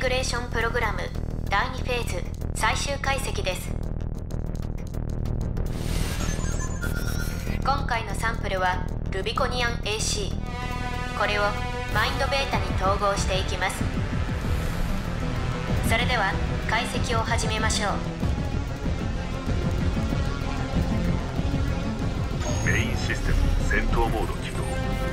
グレーションプログラム第2フェーズ最終解析です。今回のサンプルはルビコニアン AC。 これをマインドベータに統合していきます。それでは解析を始めましょう。 メインシステム戦闘モード起動。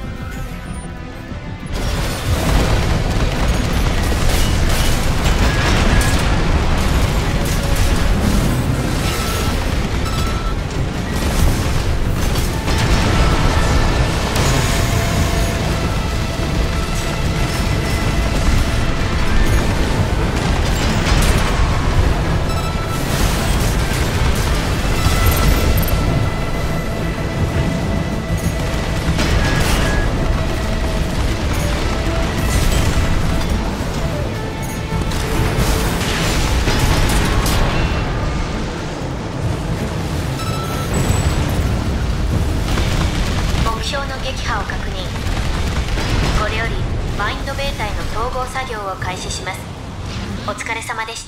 撃破を確認。これよりマインドベータへの統合作業を開始します。お疲れ様でした。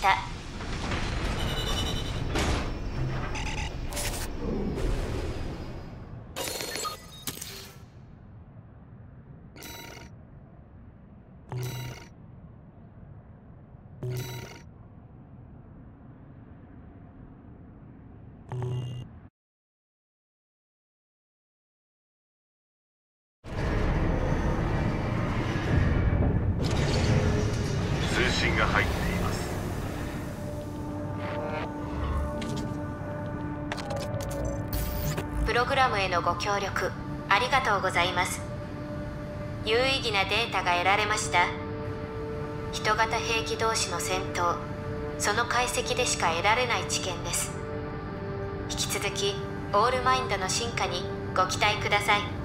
通信が入っています。 プログラムへのご協力ありがとうございます。有意義なデータが得られました。人型兵器同士の戦闘、その解析でしか得られない知見です。引き続きオールマインドの進化にご期待ください。